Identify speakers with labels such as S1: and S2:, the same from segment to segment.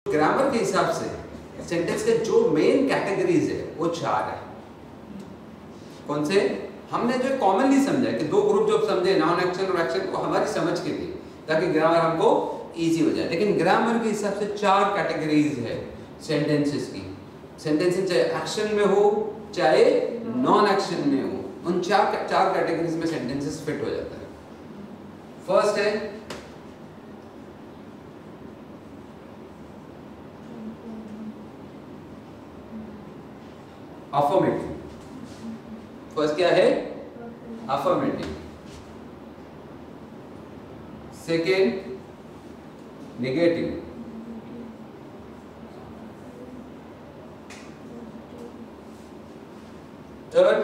S1: Grammar के हिसाब से सेंटेंस के जो मेन कैटेगरीज है वो 4 है। कौन से? हमने जो कॉमनली समझा कि दो ग्रुप जो समझे, नॉन एक्शन और एक्शन, को हमारी समझ के लिए, ताकि ग्रामर हमको इजी हो जाए। लेकिन ग्रामर के हिसाब से 4 कैटेगरीज है सेंटेंसेस की। सेंटेंसेस चाहे एक्शन में हो चाहे नॉन एक्शन में हो, उन चार कैटेगरीज में सेंटेंसेस फिट हो जाता है। फर्स्ट है अफर्मेटिव। फर्स्ट क्या है? Affirmative. Second negative. Third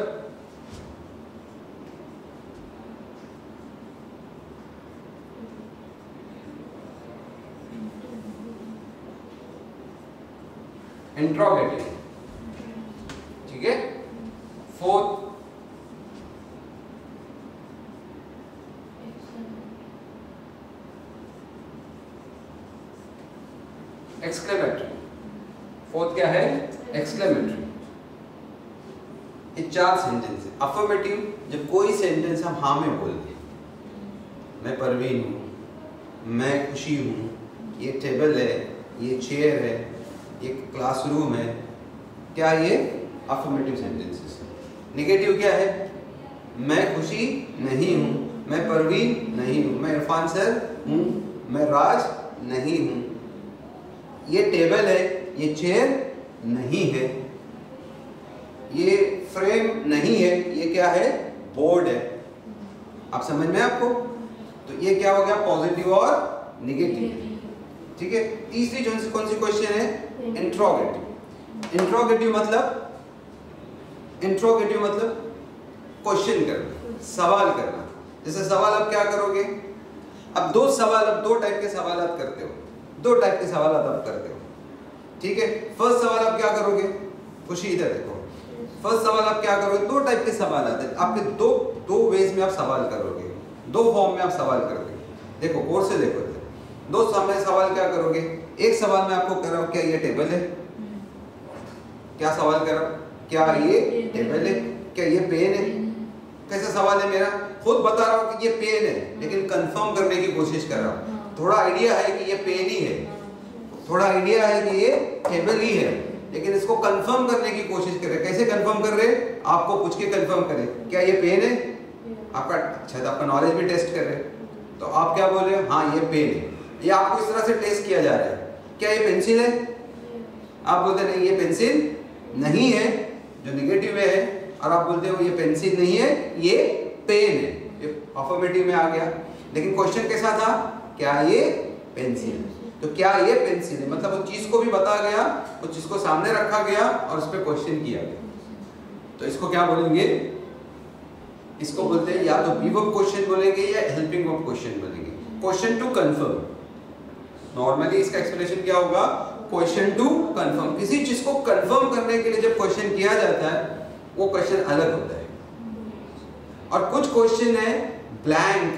S1: interrogative. ठीक है। Fourth exclamatory. फोर्थ क्या है? एक्सक्लेमेटरी। ये 4 सेंटेंस है। अफर्मेटिव, जब कोई सेंटेंस हम हाँ में बोल दें, मैं परवीन हूँ, मैं खुशी हूँ, ये टेबल है, ये चेयर है, ये क्लासरूम है, क्या ये अफर्मेटिव सेंटेंसेस है। नेगेटिव क्या है? मैं खुशी नहीं हूँ, मैं परवीन नहीं हूँ, मैं इरफान सर हूँ, मैं राज नहीं हूँ, ये टेबल है, ये चेयर नहीं है, ये फ्रेम नहीं है, ये क्या है? बोर्ड है। आप समझ में आपको? तो ये क्या हो गया? पॉजिटिव और नेगेटिव। ठीक है। तीसरी कौन सी क्वेश्चन है? इंट्रोगेटिव। इंट्रोगेटिव मतलब क्वेश्चन करना, सवाल करना। जैसे सवाल आप क्या करोगे? अब दो टाइप के सवाल आप करते हो, 2 टाइप के सवाल आप करते हो। ठीक है। फर्स्ट सवाल आप क्या करोगे? खुशी इधर देखो। फर्स्ट सवाल आप क्या करोगे? 2 टाइप के सवाल आते हैं आपके, दो वेज में आप सवाल करोगे, 2 फॉर्म में आप सवाल करोगे। देखो कोर्स से देखो, 2 समय सवाल क्या करोगे? एक सवाल में आपको कर रहा हूं क्या ये टेबल है? क्या सवाल कर रहा हूं? क्या ये टेबल है? क्या ये पेन है? कैसा सवाल है मेरा? खुद बता रहा हूं कि ये पेन है, लेकिन कंफर्म करने की कोशिश कर रहा हूं। थोड़ा आइडिया है कि ये पेन ही है, थोड़ा आइडिया है कि ये टेबल ही है, लेकिन इसको कंफर्म करने की कोशिश कर रहे। कैसे कंफर्म कर रहे? आपको पूछ के कंफर्म करें, क्या ये पेन है? आपका शायद आपका नॉलेज भी टेस्ट कर रहे, तो आप क्या बोल रहे हो? हाँ ये पेन है। ये आपको इस तरह से टेस्ट किया जा रहा है। क्या ये पेंसिल है? आप बोलते नहीं ये पेंसिल नहीं है, जो नेगेटिव में है, और आप बोलते हो ये पेंसिल नहीं है, ये पेन है। ये अफर्मेटिव में आ गया। लेकिन क्वेश्चन कैसा था? क्या ये पेंसिल है? तो क्या ये पेंसिल है मतलब उस चीज को भी बता गया, उस चीज को सामने रखा गया और उस पर क्वेश्चन किया गया। तो इसको क्या बोलेंगे? इसको बोलते हैं या तो बी वर्ब क्वेश्चन बोलेंगे या हेल्पिंग वर्ब क्वेश्चन बोलेंगे। Question to confirm. नॉर्मली इसका एक्सप्लेनेशन क्या होगा? Question to confirm. किसी चीज को कंफर्म करने के लिए जब क्वेश्चन किया जाता है वो क्वेश्चन अलग होता है। और कुछ क्वेश्चन है ब्लैंक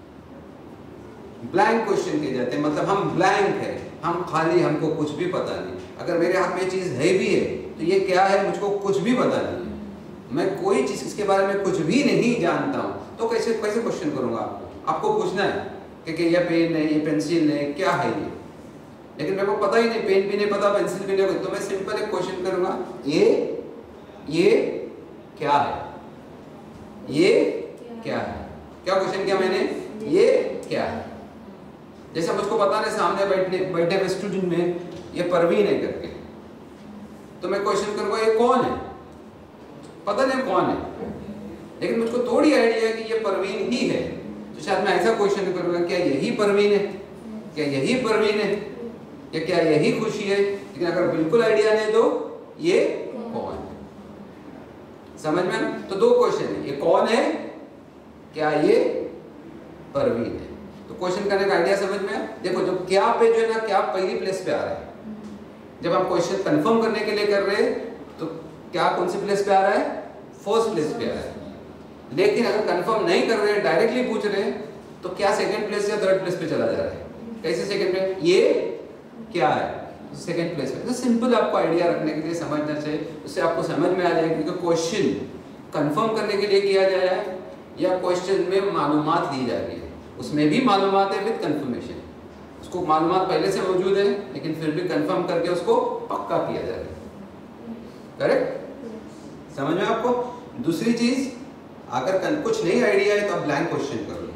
S1: क्वेश्चन किए जाते हैं, मतलब हम ब्लैंक है, हम खाली, हमको कुछ भी पता नहीं। अगर मेरे हाथ में ये चीज है भी है तो ये क्या है मुझको कुछ भी पता नहीं है, मैं कोई चीज इसके बारे में कुछ भी नहीं जानता हूं, तो कैसे क्वेश्चन करूंगा? आपको पूछना है कि ये पेन है, ये पेंसिल है, क्या है ये, लेकिन मेरे को पता ही नहीं, पेन भी नहीं पता, पेंसिल भी नहीं, तो मैं सिंपल एक क्वेश्चन करूंगा, ये क्या है? ये क्या है? क्या क्वेश्चन किया मैंने? ये क्या है? जैसे मुझको पता नहीं सामने बैठे हुए स्टूडेंट में ये परवीन है करके, तो मैं क्वेश्चन करूंगा ये कौन है? पता नहीं कौन है, लेकिन मुझको थोड़ी आइडिया है कि ये परवीन ही है, तो शायद मैं ऐसा क्वेश्चन करूंगा, क्या यही परवीन है? क्या यही परवीन है? क्या यही खुशी है? लेकिन अगर बिल्कुल आइडिया नहीं तो ये कौन है? समझ में? तो 2 क्वेश्चन है, ये कौन है, क्या ये परवीन है। तो क्वेश्चन करने का आइडिया समझ में? देखो जब क्या पे जो है ना, क्या पहली प्लेस पे आ रहा है। जब हम क्वेश्चन कंफर्म करने के लिए कर रहे हैं तो क्या कौन सी प्लेस पे आ रहा है? फर्स्ट प्लेस पे आ रहा है। लेकिन अगर कंफर्म नहीं कर रहे हैं, डायरेक्टली पूछ रहे हैं, तो क्या सेकंड प्लेस या थर्ड प्लेस पे चला जा रहा है? कैसे सेकंड पे? ये क्या है? सेकंड प्लेस में। तो सिंपल आपको आइडिया रखने के लिए समझना चाहिए, उससे आपको समझ में आ जाएगा कि क्वेश्चन कंफर्म करने के लिए किया जा रहा है या क्वेश्चन में मालूमात दी जा रही है। उसमें भी मालूमात है विद कंफर्मेशन, उसको मालूमात पहले से मौजूद है लेकिन फिर भी कंफर्म करके उसको पक्का किया जा रहा है। करेक्ट? समझ में आपको? दूसरी चीज, अगर कुछ नहीं आइडिया है तो आप ब्लैंक क्वेश्चन करो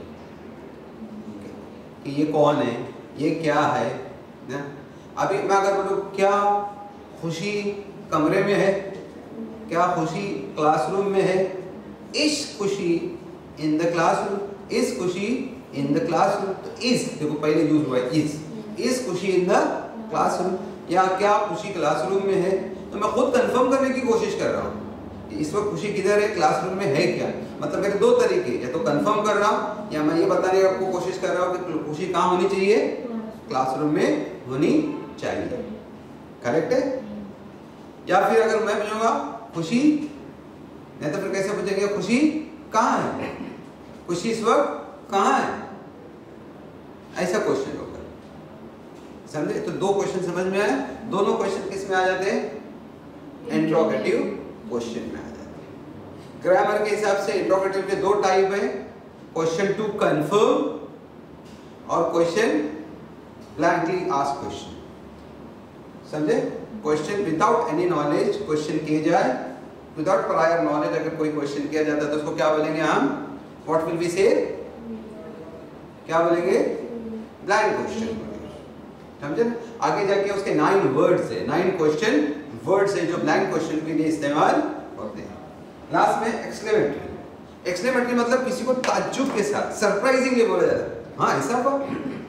S1: कि ये कौन है, ये क्या है ना? अभी मैं अगर बोलूं क्या खुशी कमरे में है, क्या खुशी क्लासरूम में है, इस खुशी इन द क्लासरूम, इस खुशी इन द क्लासरूम, तो इस देखो पहले यूज हुआ है इस खुशी इन द क्लासरूम, या क्या खुशी क्लासरूम में है। तो मैं खुद कंफर्म करने की कोशिश कर रहा हूँ इस वक्त खुशी किधर है, क्लासरूम में है क्या। मतलब मेरे दो तरीके, या तो कंफर्म कर रहा हूँ या मैं ये बताने की आपको कोशिश कर रहा हूँ कि खुशी कहाँ होनी चाहिए, क्लासरूम में होनी चाहिए। करेक्ट है? या फिर अगर मैं पूछूंगा खुशी, नहीं तो फिर कैसे पूछेंगे खुशी कहाँ है, खुशी इस वक्त कहाँ है, ऐसा क्वेश्चन होगा। समझे? तो दो क्वेश्चन समझ में आए। दोनों क्वेश्चन किस में आ जाते हैं? इंट्रोगेटिव क्वेश्चन में आ जाते हैं। ग्रामर के हिसाब से इंट्रोगेटिव के दो टाइप है, क्वेश्चन टू कंफर्म और क्वेश्चन ब्लैंकली आस्क्ड क्वेश्चन। समझे? Question without any knowledge question किए जाए, विदाउट प्रायर नॉलेज अगर कोई क्वेश्चन किया जाता है तो उसको क्या बोलेंगे हम? What will we say? क्या बोलेंगे? Blank question. समझे? आगे जाके उसके 9 वर्ड्स है, 9 क्वेश्चन वर्ड्स है जो ब्लैंक क्वेश्चन के लिए इस्तेमाल होते हैं। लास्ट में एक्सक्लेमेटरी। एक्सक्लेमेटरी मतलब किसी को ताज्जुब के साथ सरप्राइजिंगली बोला जाता है, हाँ ऐसा हुआ,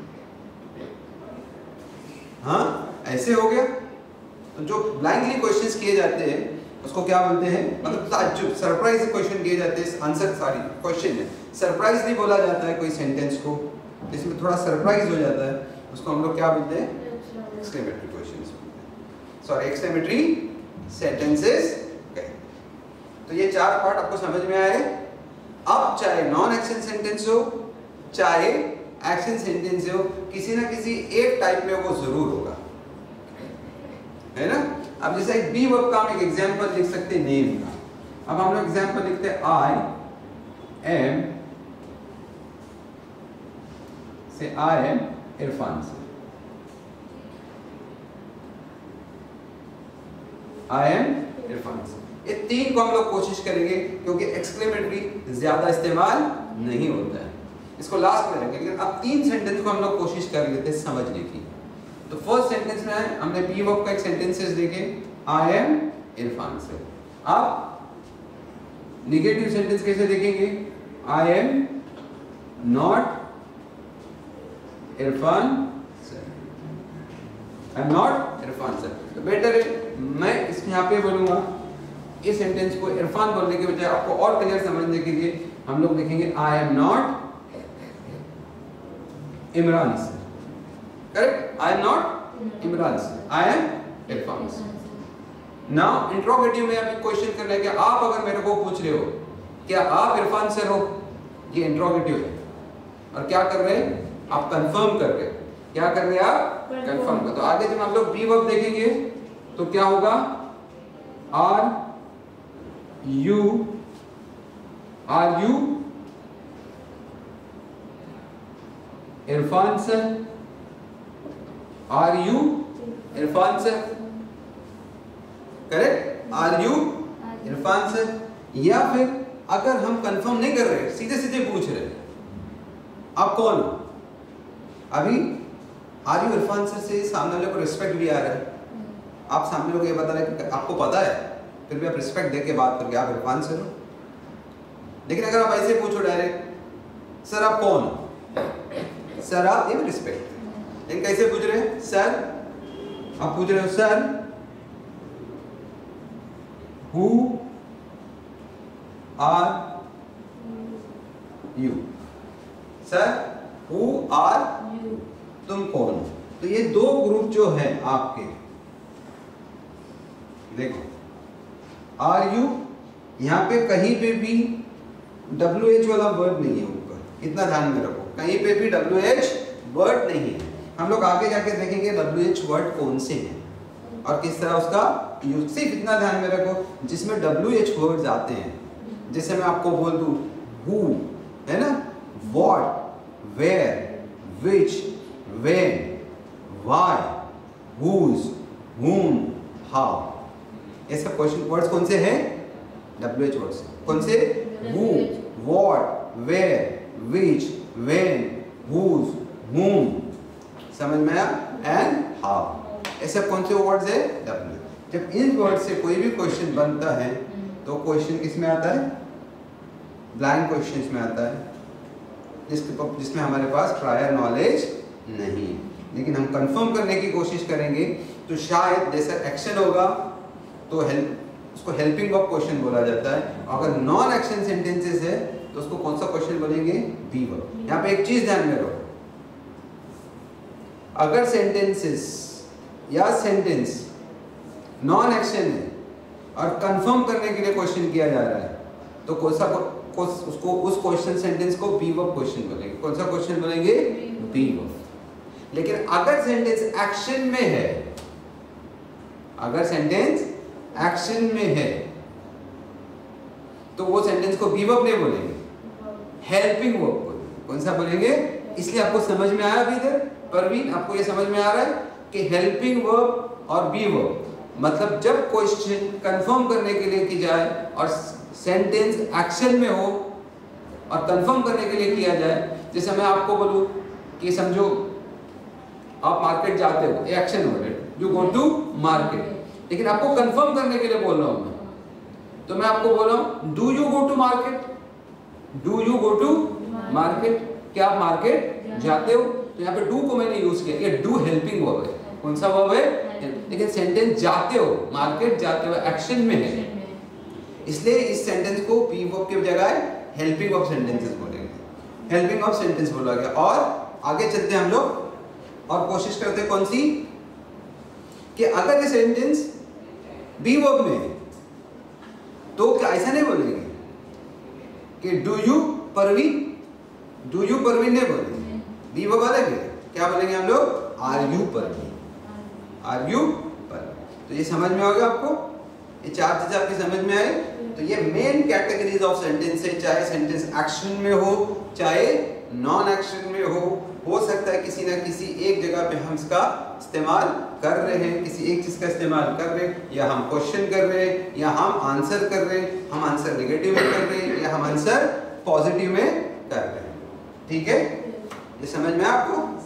S1: हाँ ऐसे हो गया। तो जो ब्लैंकली क्वेश्चंस किए जाते हैं उसको क्या बोलते हैं? मतलब ताज्जुब, सरप्राइज क्वेश्चन किए जाते हैं। आंसर सॉरी क्वेश्चन है, सरप्राइज नहीं बोला जाता है कोई सेंटेंस को, जिसमें थोड़ा सरप्राइज हो जाता है, उसको हम लोग क्या बोलते हैं? Exclamatory questions, sorry exclamatory sentences. तो ये 4 पार्ट आपको समझ में आए। अब चाहे नॉन एक्शन सेंटेंस हो चाहे एक्शन सेंटेंस हो, किसी ना किसी एक टाइप में वो जरूर होगा, है ना? अब जैसे एक बी वर्ब का हम एक एग्जांपल लिख सकते हैं नेम का। अब हम लोग एग्जांपल लिखते हैं आई एम, से आई एम इरफान से, आई एम इरफान से। ये 3 को हम लोग कोशिश करेंगे क्योंकि एक्सक्लेमेटरी ज्यादा इस्तेमाल नहीं होता है, इसको लास्ट में रखेंगे। अब 3 सेंटेंस को हम लोग कोशिश कर लेते हैं समझने की। तो फर्स्ट सेंटेंस में हमने बी वर्ब का एक सेंटेंसेस देखे, आई एम इरफान से। अब नेगेटिव सेंटेंस कैसे देखेंगे? आई एम नॉट इरफान से, आई एम नॉट इरफान से। तो बेटर है मैं इसमें यहाँ पे बोलूंगा इस सेंटेंस को इरफान बोलने के बजाय आपको और क्लियर समझने के लिए हम लोग लिखेंगे आई एम नॉट इमरान से। Correct? I am not Imran से, आई एम इरफान से। नाउ इंट्रोगेटिव में हमें क्वेश्चन करना है कि आप अगर मेरे को पूछ रहे हो क्या आप इरफान से हो, ये इंट्रोगेटिव है। और क्या कर रहे हैं आप? कंफर्म कर रहे हैं। क्या कर रहे हैं आप? कंफर्म कर। तो आगे जब हम लोग बी वर्ब देखेंगे तो क्या होगा? Are you Irfan sir, are you Irfan sir. Correct? Are you Irfan sir. या फिर अगर हम कंफर्म नहीं कर रहे, सीधे सीधे पूछ रहे आप कौन हो, अभी आर यू इरफान सर से सामने वाले को रिस्पेक्ट भी आ रहा है। आप सामने वाले को ये बता रहे कि आपको पता है, फिर भी आप रिस्पेक्ट देके बात करके आप इरफान सर हो। लेकिन अगर आप ऐसे पूछो डायरेक्ट सर आप कौन हो, सर आप, ये भी रिस्पेक्ट। लेकिन कैसे पूछ रहे हैं? सर आप पूछ रहे हो sir who are you, sir who are you, तुम कौन हो। तो ये 2 ग्रुप जो है आपके, देखो आर यू, यहां पे कहीं पे भी WH वाला वर्ड नहीं है ऊपर, इतना ध्यान में रखो, कहीं पे भी WH वर्ड नहीं है। हम लोग आगे जाके देखेंगे WH वर्ड कौन से हैं। और किस तरह उसका यूज। सिर्फ इतना ध्यान में रखो जिसमें WH वर्ड्स आते हैं, जैसे मैं आपको बोल दूं हु, है ना, what, where, which, when, why, whose, whom, how, ये सब क्वेश्चन वर्ड्स कौन से हैं? WH words. कौन से? Who, what, where, which, when, whose, whom, समझ में आया, एंड हाउ, ऐसे कौन से वर्ड्स है? W। जब इन वर्ड से कोई भी क्वेश्चन बनता है तो क्वेश्चन किस में आता है? ब्लैंक क्वेश्चंस में आता है, जिसमें हमारे पास प्रायर नॉलेज नहीं। लेकिन हम कंफर्म करने की कोशिश करेंगे तो शायद जैसा एक्शन होगा तो उसको हेल्पिंग वर्ब क्वेश्चन बोला जाता है। अगर नॉन एक्शन सेंटेंसेस है तो उसको कौन सा क्वेश्चन बोलेंगे? Be verb. यहाँ पे एक चीज ध्यान में रखो, अगर सेंटेंसेस या सेंटेंस नॉन एक्शन है और कंफर्म करने के लिए क्वेश्चन किया जा रहा है तो कौन सा उसको उस क्वेश्चन सेंटेंस को बी वर्ब क्वेश्चन बोलेंगे। कौन सा क्वेश्चन बोलेंगे? Be verb. लेकिन अगर सेंटेंस एक्शन में है, अगर सेंटेंस एक्शन में है तो वो सेंटेंस को बी वर्ब नहीं बोलेंगे, हेल्पिंग वर्ब बोलेंगे। कौन सा बोलेंगे? इसलिए आपको समझ में आया अभी तक परवीन, आपको ये समझ में आ रहा है कि हेल्पिंग वर्ब और बी वर्ब मतलब जब क्वेश्चन कंफर्म करने के लिए की जाए और सेंटेंस एक्शन में हो और कंफर्म करने के लिए किया जाए। जैसे मैं आपको बोलूं कि समझो आप मार्केट जाते हो, एक्शन वर्ड है, यू गो टू मार्केट, लेकिन आपको कंफर्म करने के लिए बोल रहा हूं मैं, तो मैं आपको बोल रहा हूं do you go to market, do you go to market, क्या आप मार्केट जाते हो? तो यहाँ पे डू को मैंने यूज किया, ये डू हेल्पिंग वर्ब है। कौन सा वर्ब है? लेकिन सेंटेंस जाते हो, मार्केट जाते हो, एक्शन में है, इसलिए इस सेंटेंस को बी वर्ब की जगह हेल्पिंग वर्ब सेंटेंसेस बोलेंगे, हेल्पिंग वर्ब सेंटेंस बोला गया। और आगे चलते हैं हम लोग और कोशिश करते हैं कौन सी, कि अगर ये सेंटेंस बी वर्ब में है तो क्या ऐसा नहीं बोलेंगे कि do you Parveen, do you Parveen नहीं बोलेंगे, बी वर्ब अलग है, क्या बोलेंगे हम लोग? Are you Parveen, are you Parveen. तो ये समझ में आ गया आपको? ये चार चीजें आपकी समझ में आए? तो ये मेन कैटेगरीज ऑफ सेंटेंस है, चाहे सेंटेंस एक्शन में हो चाहे नॉन एक्शन में हो सकता है किसी ना किसी एक जगह पे हम इसका इस्तेमाल कर रहे हैं, किसी एक चीज का इस्तेमाल कर रहे हैं, या हम क्वेश्चन कर रहे हैं, या हम आंसर कर रहे हैं, हम आंसर नेगेटिव में कर रहे हैं, या हम आंसर पॉजिटिव में कर रहे हैं। ठीक है, ये समझ में आपको?